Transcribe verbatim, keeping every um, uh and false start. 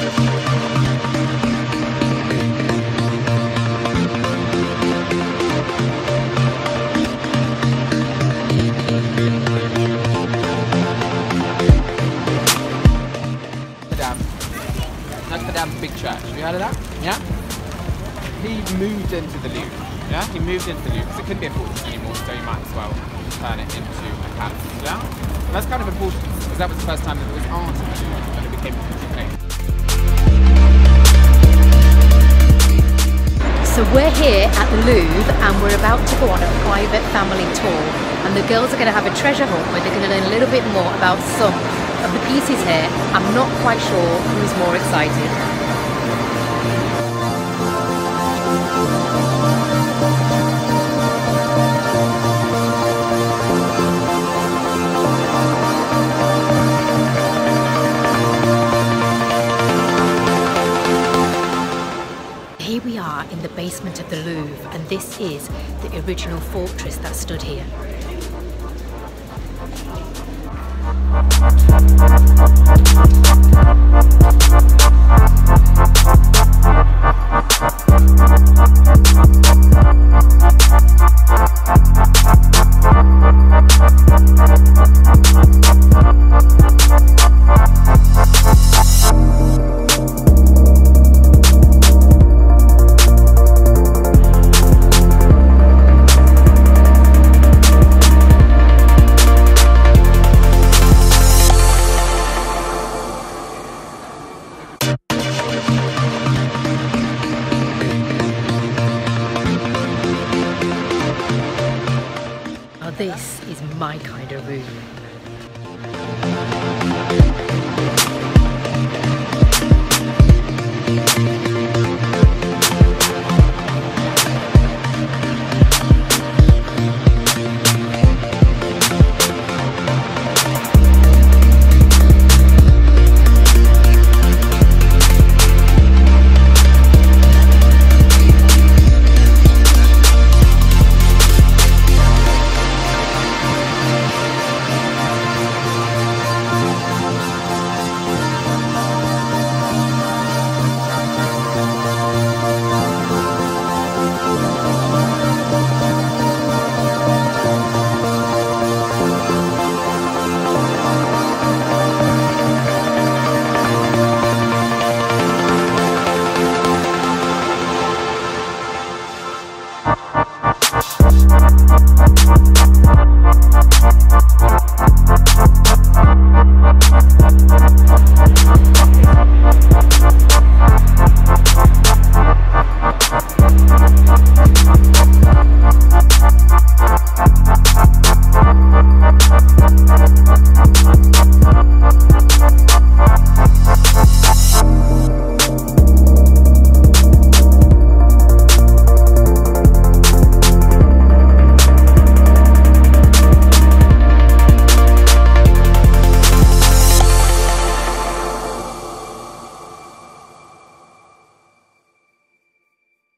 Big church. Have you heard of that? Yeah? He moved into the Louvre. Yeah? He moved into the Louvre because it couldn't be a fortress anymore, so you might as well turn it into a palace. Yeah? And that's kind of important because that was the first time that there was art in the Louvre and it became a pretty place. So we're here at the Louvre and we're about to go on a private family tour, and the girls are going to have a treasure hunt where they're going to learn a little bit more about some of the pieces here. I'm not quite sure who's more excited. Here we are in the basement of the Louvre, and this is the original fortress that stood here. This is my kind of room.